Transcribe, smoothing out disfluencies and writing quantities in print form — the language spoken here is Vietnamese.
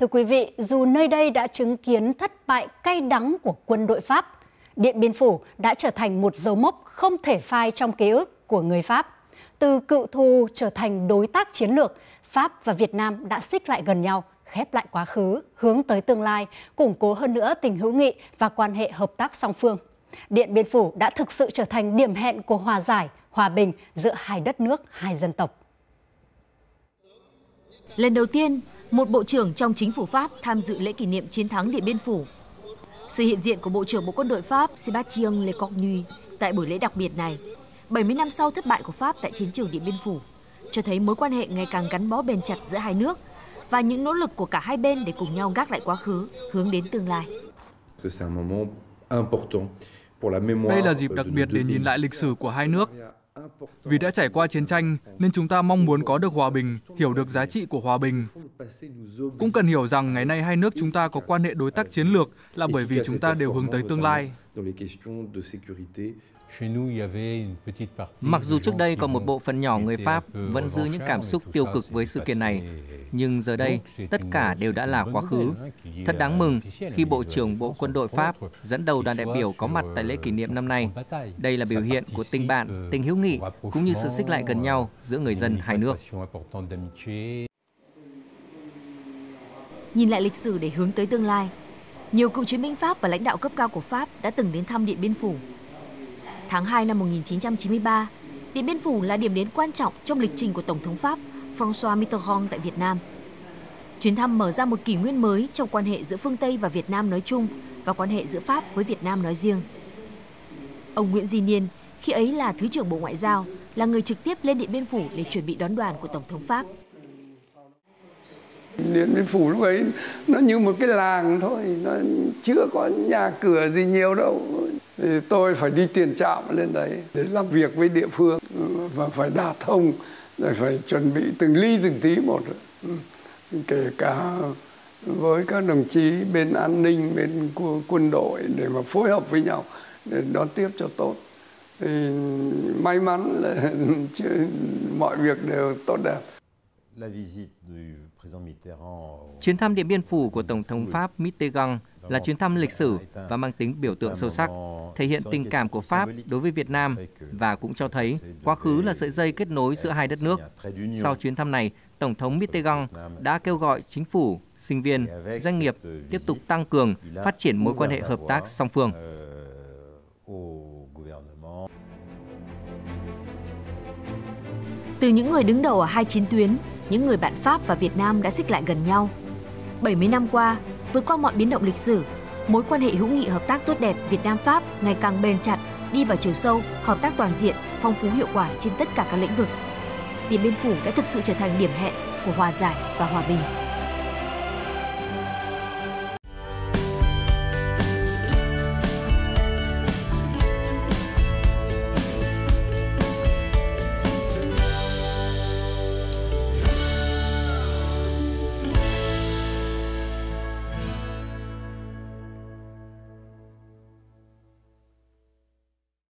Thưa quý vị, dù nơi đây đã chứng kiến thất bại cay đắng của quân đội Pháp, Điện Biên Phủ đã trở thành một dấu mốc không thể phai trong ký ức của người Pháp. Từ cựu thù trở thành đối tác chiến lược, Pháp và Việt Nam đã xích lại gần nhau, khép lại quá khứ, hướng tới tương lai, củng cố hơn nữa tình hữu nghị và quan hệ hợp tác song phương. Điện Biên Phủ đã thực sự trở thành điểm hẹn của hòa giải, hòa bình giữa hai đất nước, hai dân tộc. Lần đầu tiên, một bộ trưởng trong chính phủ Pháp tham dự lễ kỷ niệm chiến thắng Điện Biên Phủ. Sự hiện diện của Bộ trưởng Bộ Quân đội Pháp Sébastien Lecornu tại buổi lễ đặc biệt này, 70 năm sau thất bại của Pháp tại chiến trường Điện Biên Phủ, cho thấy mối quan hệ ngày càng gắn bó bền chặt giữa hai nước và những nỗ lực của cả hai bên để cùng nhau gác lại quá khứ, hướng đến tương lai. Đây là dịp đặc biệt để nhìn lại lịch sử của hai nước. Vì đã trải qua chiến tranh nên chúng ta mong muốn có được hòa bình, hiểu được giá trị của hòa bình. Cũng cần hiểu rằng ngày nay hai nước chúng ta có quan hệ đối tác chiến lược là bởi vì chúng ta đều hướng tới tương lai. Mặc dù trước đây còn một bộ phận nhỏ người Pháp vẫn giữ những cảm xúc tiêu cực với sự kiện này, nhưng giờ đây tất cả đều đã là quá khứ. Thật đáng mừng khi Bộ trưởng Bộ Quân đội Pháp dẫn đầu đoàn đại biểu có mặt tại lễ kỷ niệm năm nay. Đây là biểu hiện của tình bạn, tình hữu nghị cũng như sự xích lại gần nhau giữa người dân hai nước. Nhìn lại lịch sử để hướng tới tương lai, nhiều cựu chiến binh Pháp và lãnh đạo cấp cao của Pháp đã từng đến thăm Điện Biên Phủ. Tháng 2 năm 1993, Điện Biên Phủ là điểm đến quan trọng trong lịch trình của Tổng thống Pháp François Mitterrand tại Việt Nam. Chuyến thăm mở ra một kỷ nguyên mới trong quan hệ giữa phương Tây và Việt Nam nói chung và quan hệ giữa Pháp với Việt Nam nói riêng. Ông Nguyễn Duy Niên, khi ấy là Thứ trưởng Bộ Ngoại giao, là người trực tiếp lên Điện Biên Phủ để chuẩn bị đón đoàn của Tổng thống Pháp. Điện Biên Phủ lúc ấy nó như một cái làng thôi, nó chưa có nhà cửa gì nhiều đâu. Thì tôi phải đi tiền trạm lên đấy để làm việc với địa phương và phải đả thông, rồi phải chuẩn bị từng ly từng tí một, kể cả với các đồng chí bên an ninh, bên quân đội để mà phối hợp với nhau để đón tiếp cho tốt. Thì may mắn là mọi việc đều tốt đẹp. Chuyến thăm Điện Biên Phủ của Tổng thống Pháp Mitterrand là chuyến thăm lịch sử và mang tính biểu tượng sâu sắc, thể hiện tình cảm của Pháp đối với Việt Nam và cũng cho thấy quá khứ là sợi dây kết nối giữa hai đất nước. Sau chuyến thăm này, Tổng thống Mitterrand đã kêu gọi chính phủ, sinh viên, doanh nghiệp tiếp tục tăng cường, phát triển mối quan hệ hợp tác song phương. Từ những người đứng đầu ở hai chiến tuyến, những người bạn Pháp và Việt Nam đã xích lại gần nhau. 70 năm qua, vượt qua mọi biến động lịch sử, mối quan hệ hữu nghị hợp tác tốt đẹp Việt Nam-Pháp ngày càng bền chặt, đi vào chiều sâu, hợp tác toàn diện, phong phú hiệu quả trên tất cả các lĩnh vực. Điện Biên Phủ đã thực sự trở thành điểm hẹn của hòa giải và hòa bình.